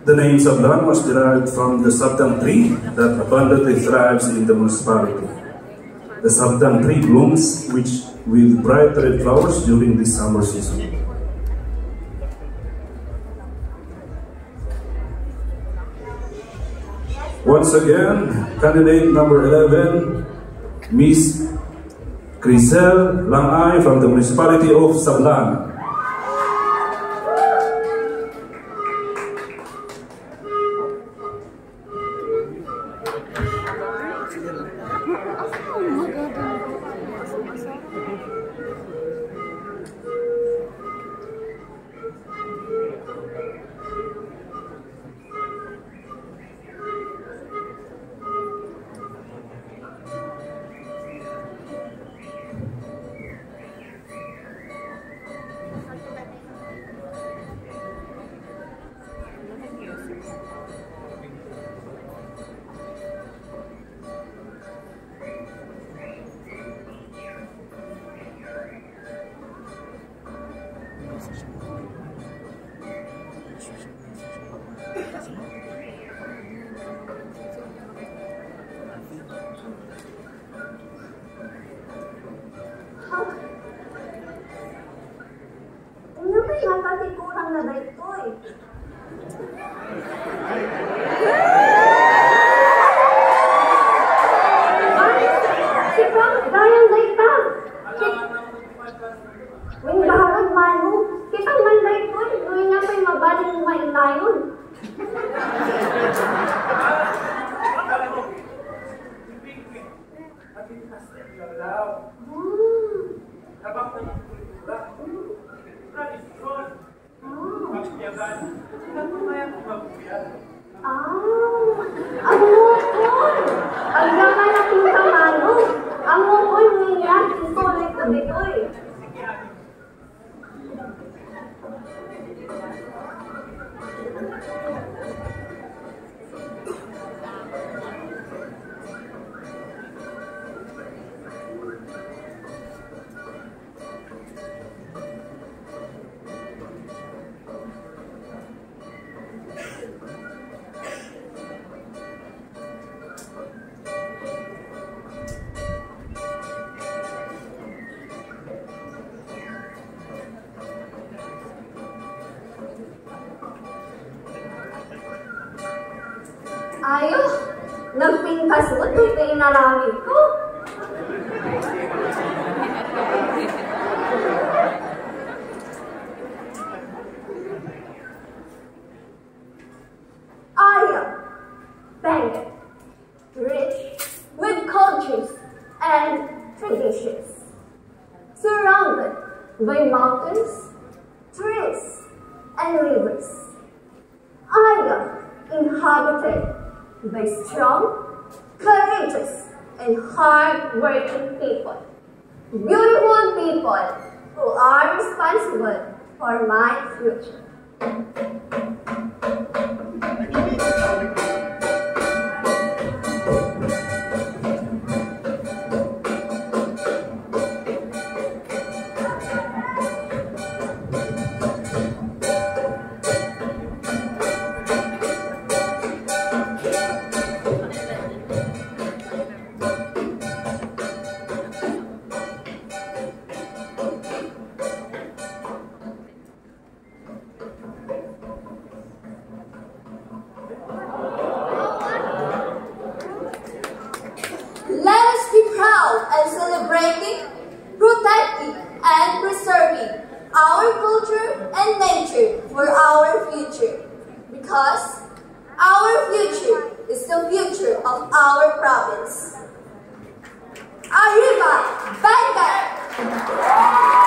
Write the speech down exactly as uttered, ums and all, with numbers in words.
The name Sablan was derived from the Sablan tree that abundantly thrives in the municipality. The Sablan tree blooms which, with bright red flowers during the summer season. Once again, candidate number eleven, Miss Crisel Langay from the municipality of Sablan. Kasi kurang na ba ito eh? Si Frank, gayang daita. Wing baharag manu, kitang man daito eh. Gawin nga pa'y mabalik mo ngayon layon. Ah, ang mukol! Ang gamay na pintamano, ang mukol niya, isulit ko dito eh. Ayo, nagpingkasot, ito inalamig ko. I am Benguet, rich with cultures and traditions, surrounded by mountains, trees, and rivers. I am inhabited by strong, courageous, and hard-working people. Beautiful people who are responsible for my future. And celebrating, protecting, and preserving our culture and nature for our future. Because our future is the future of our province. Arriba, Benguet!